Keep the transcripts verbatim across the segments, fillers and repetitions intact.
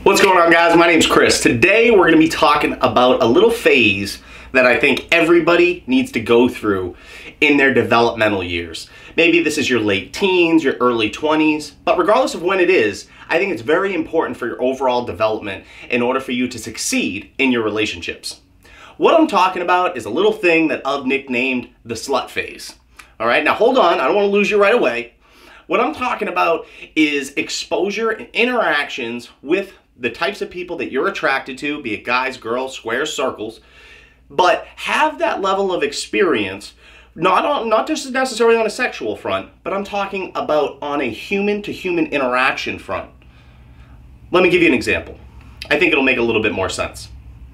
What's going on, guys? My name's Chris. Today we're going to be talking about a little phase that I think everybody needs to go through in their developmental years. Maybe this is your late teens, your early twenties, but regardless of when it is, I think it's very important for your overall development in order for you to succeed in your relationships. What I'm talking about is a little thing that I've nicknamed the slut phase. All right, now hold on, I don't want to lose you right away. What I'm talking about is exposure and interactions with the types of people that you're attracted to, be it guys, girls, squares, circles, but have that level of experience, not on, not just necessarily on a sexual front, but I'm talking about on a human-to-human interaction front. Let me give you an example. I think it'll make a little bit more sense.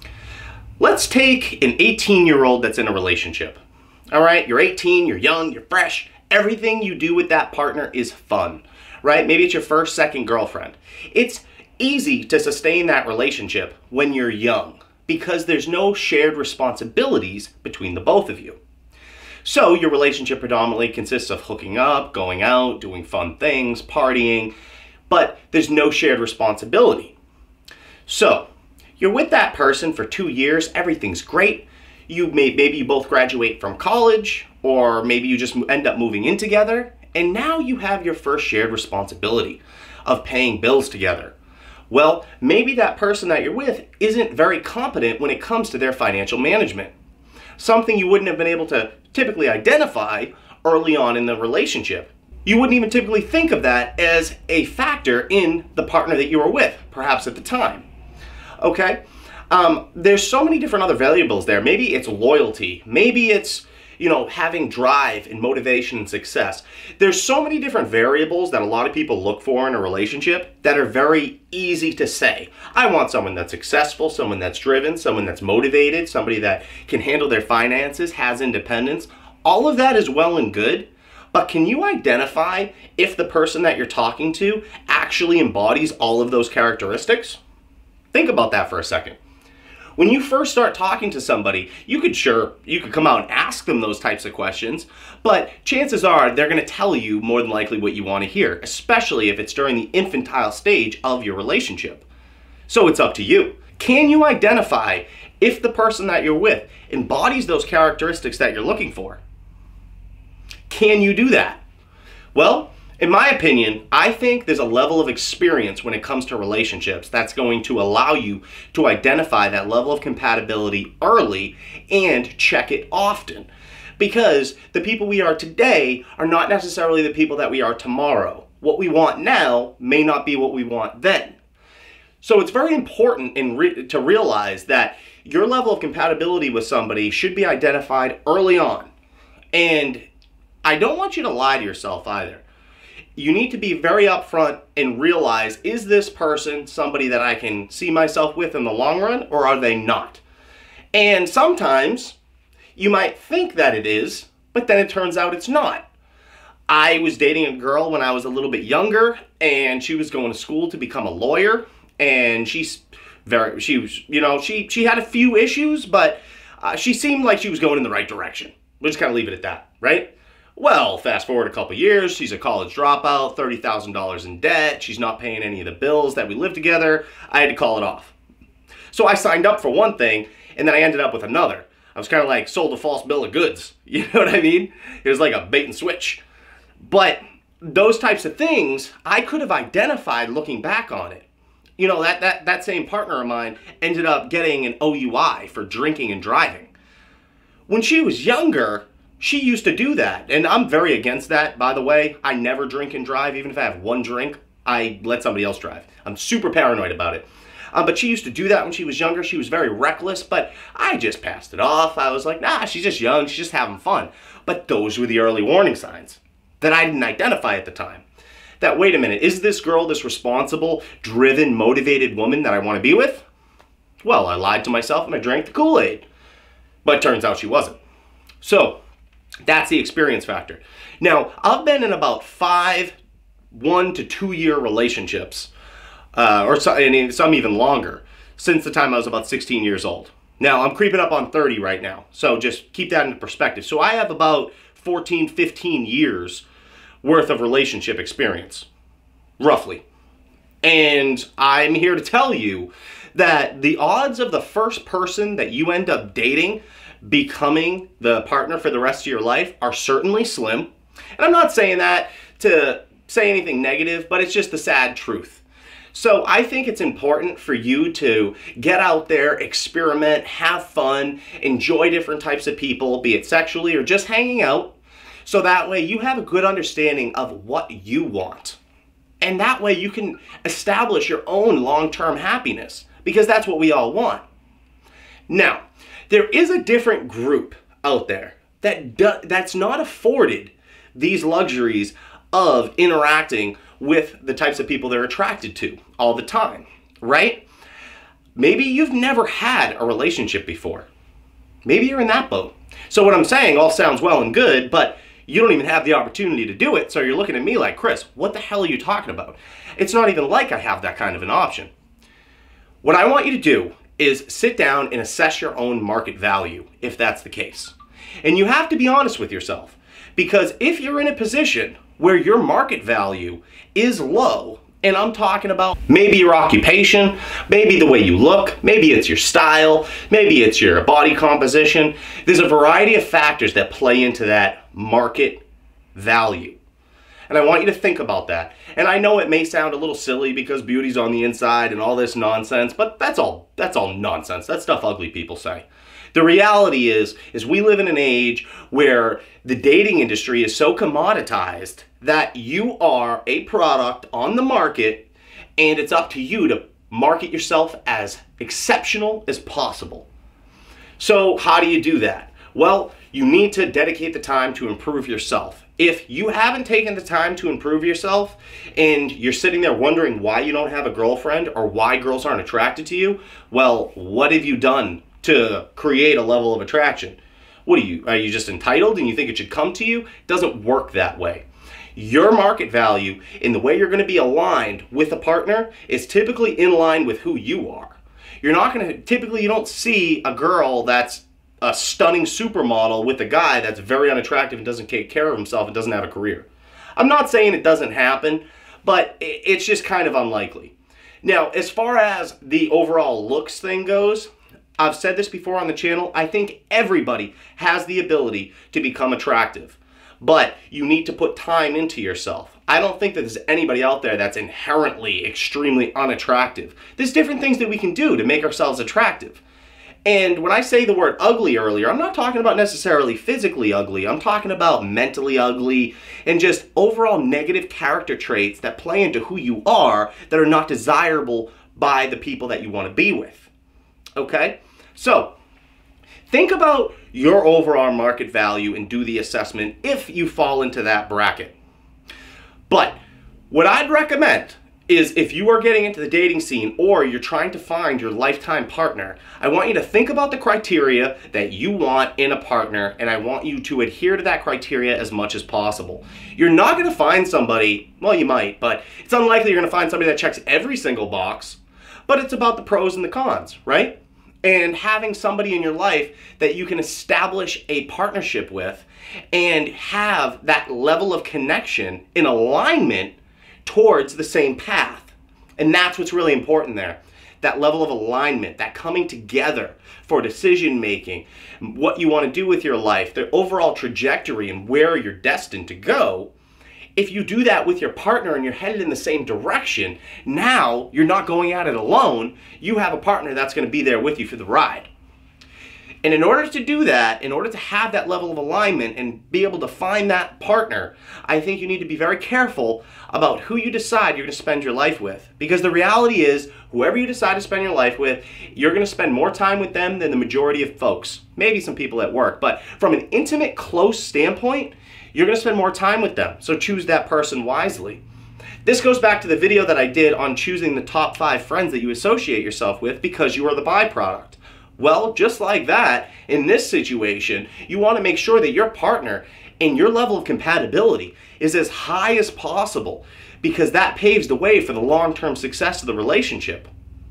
Let's take an eighteen-year-old that's in a relationship. All right, you're eighteen, you're young, you're fresh. Everything you do with that partner is fun, right? Maybe it's your first, second girlfriend. It's easy to sustain that relationship when you're young because there's no shared responsibilities between the both of you. So your relationship predominantly consists of hooking up, going out, doing fun things, partying, but there's no shared responsibility. So you're with that person for two years, everything's great. You may, maybe you both graduate from college, or maybe you just end up moving in together, and now you have your first shared responsibility of paying bills together. Well, maybe that person that you're with isn't very competent when it comes to their financial management. Something you wouldn't have been able to typically identify early on in the relationship. You wouldn't even typically think of that as a factor in the partner that you were with, perhaps at the time. Okay? Um, there's so many different other variables there. Maybe it's loyalty. Maybe it's, you know, having drive and motivation and success. There's so many different variables that a lot of people look for in a relationship that are very easy to say. I want someone that's successful, someone that's driven, someone that's motivated, somebody that can handle their finances, has independence. All of that is well and good, but can you identify if the person that you're talking to actually embodies all of those characteristics? Think about that for a second. When you first start talking to somebody, you could sure, you could come out and ask them those types of questions, but chances are they're going to tell you more than likely what you want to hear, especially if it's during the infantile stage of your relationship. So it's up to you. Can you identify if the person that you're with embodies those characteristics that you're looking for? Can you do that? Well, in my opinion, I think there's a level of experience when it comes to relationships that's going to allow you to identify that level of compatibility early and check it often. Because the people we are today are not necessarily the people that we are tomorrow. What we want now may not be what we want then. So it's very important in re- to realize that your level of compatibility with somebody should be identified early on. And I don't want you to lie to yourself either. You need to be very upfront and realize, is this person somebody that I can see myself with in the long run, or are they not? And sometimes you might think that it is, but then it turns out it's not. I was dating a girl when I was a little bit younger, and she was going to school to become a lawyer, and she's very, she was, you know, she, she had a few issues, but uh, she seemed like she was going in the right direction. We'll just kind of leave it at that, right? Well, fast forward a couple years, she's a college dropout, thirty thousand dollars in debt, she's not paying any of the bills that we live together. I had to call it off. So I signed up for one thing, and then I ended up with another. I was kind of like sold a false bill of goods, you know what I mean? It was like a bait and switch. But those types of things, I could have identified looking back on it. You know, that, that, that same partner of mine ended up getting an O U I for drinking and driving. When she was younger, she used to do that, and I'm very against that, by the way. I never drink and drive. Even if I have one drink, I let somebody else drive. I'm super paranoid about it. Um, but she used to do that when she was younger. She was very reckless, but I just passed it off. I was like, nah, she's just young. She's just having fun. But those were the early warning signs that I didn't identify at the time. That, wait a minute, is this girl this responsible, driven, motivated woman that I want to be with? Well, I lied to myself and I drank the Kool-Aid. But it turns out she wasn't. So that's the experience factor. Now, I've been in about five one to two year relationships, uh, or some, and some even longer, since the time I was about sixteen years old. Now, I'm creeping up on thirty right now, so just keep that in perspective. So I have about fourteen, fifteen years worth of relationship experience, roughly. And I'm here to tell you that the odds of the first person that you end up dating becoming the partner for the rest of your life are certainly slim. And I'm not saying that to say anything negative, but it's just the sad truth. So I think it's important for you to get out there, experiment, have fun, enjoy different types of people, be it sexually or just hanging out, so that way you have a good understanding of what you want. And that way you can establish your own long-term happiness, because that's what we all want. Now, there is a different group out there that do, that's not afforded these luxuries of interacting with the types of people they're attracted to all the time, right? Maybe you've never had a relationship before. Maybe you're in that boat. So what I'm saying all sounds well and good, but you don't even have the opportunity to do it, so you're looking at me like, Chris, what the hell are you talking about? It's not even like I have that kind of an option. What I want you to do is sit down and assess your own market value, if that's the case. And you have to be honest with yourself, because if you're in a position where your market value is low, and I'm talking about maybe your occupation, maybe the way you look, maybe it's your style, maybe it's your body composition. There's a variety of factors that play into that market value. And I want you to think about that. And I know it may sound a little silly because beauty's on the inside and all this nonsense, but that's all, that's all nonsense. That's stuff ugly people say. The reality is, is we live in an age where the dating industry is so commoditized that you are a product on the market, and it's up to you to market yourself as exceptional as possible. So how do you do that? Well, you need to dedicate the time to improve yourself. If you haven't taken the time to improve yourself and you're sitting there wondering why you don't have a girlfriend or why girls aren't attracted to you, well, what have you done to create a level of attraction? What are you, are you just entitled and you think it should come to you? It doesn't work that way. Your market value and the way you're going to be aligned with a partner is typically in line with who you are. You're not going to, typically you don't see a girl that's a stunning supermodel with a guy that's very unattractive and doesn't take care of himself and doesn't have a career. I'm not saying it doesn't happen, but it's just kind of unlikely. Now, as far as the overall looks thing goes, I've said this before on the channel, I think everybody has the ability to become attractive, but you need to put time into yourself. I don't think that there's anybody out there that's inherently extremely unattractive. There's different things that we can do to make ourselves attractive. And when I say the word ugly earlier, I'm not talking about necessarily physically ugly. I'm talking about mentally ugly and just overall negative character traits that play into who you are that are not desirable by the people that you want to be with. Okay? So, think about your overall market value and do the assessment if you fall into that bracket. But what I'd recommend is if you are getting into the dating scene or you're trying to find your lifetime partner, I want you to think about the criteria that you want in a partner, and I want you to adhere to that criteria as much as possible. You're not going to find somebody, well, you might, but it's unlikely you're going to find somebody that checks every single box, but it's about the pros and the cons, right? And having somebody in your life that you can establish a partnership with and have that level of connection in alignment towards the same path. And that's what's really important there. That level of alignment, that coming together for decision making, what you want to do with your life, the overall trajectory and where you're destined to go. If you do that with your partner and you're headed in the same direction, now you're not going at it alone. You have a partner that's going to be there with you for the ride. And in order to do that, in order to have that level of alignment and be able to find that partner, I think you need to be very careful about who you decide you're going to spend your life with. Because the reality is, whoever you decide to spend your life with, you're going to spend more time with them than the majority of folks. Maybe some people at work, but from an intimate, close standpoint, you're going to spend more time with them. So choose that person wisely. This goes back to the video that I did on choosing the top five friends that you associate yourself with because you are the byproduct. Well, just like that, in this situation, you want to make sure that your partner and your level of compatibility is as high as possible because that paves the way for the long-term success of the relationship.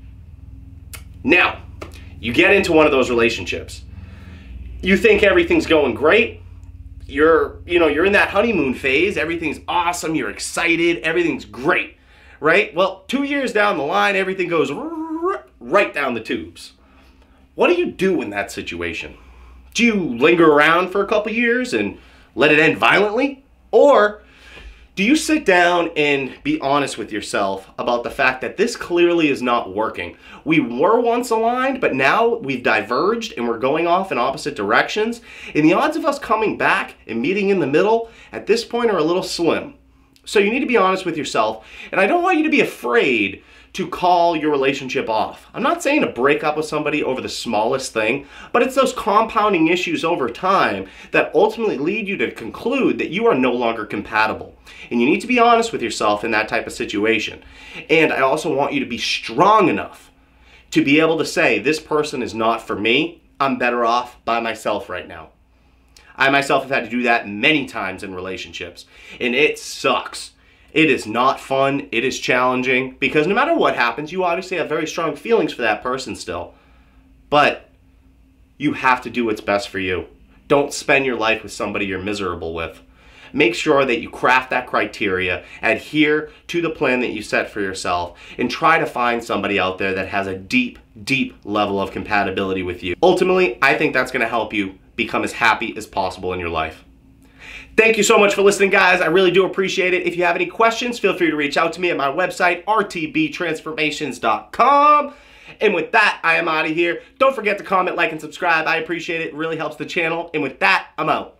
Now, you get into one of those relationships. You think everything's going great. You're, you know, you're in that honeymoon phase. Everything's awesome. You're excited. Everything's great, right? Well, two years down the line, everything goes right down the tubes. What do you do in that situation? Do you linger around for a couple years and let it end violently? Or do you sit down and be honest with yourself about the fact that this clearly is not working? We were once aligned, but now we've diverged and we're going off in opposite directions. And the odds of us coming back and meeting in the middle at this point are a little slim. So you need to be honest with yourself. And I don't want you to be afraid to call your relationship off. I'm not saying to break up with somebody over the smallest thing, but it's those compounding issues over time that ultimately lead you to conclude that you are no longer compatible. And you need to be honest with yourself in that type of situation. And I also want you to be strong enough to be able to say, this person is not for me. I'm better off by myself right now. I myself have had to do that many times in relationships, and it sucks. It is not fun, it is challenging, because no matter what happens, you obviously have very strong feelings for that person still. But you have to do what's best for you. Don't spend your life with somebody you're miserable with. Make sure that you craft that criteria, adhere to the plan that you set for yourself, and try to find somebody out there that has a deep, deep level of compatibility with you. Ultimately, I think that's going to help you become as happy as possible in your life. Thank you so much for listening, guys. I really do appreciate it. If you have any questions, feel free to reach out to me at my website, r t b transformations dot com. And with that, I am out of here. Don't forget to comment, like, and subscribe. I appreciate it. It really helps the channel. And with that, I'm out.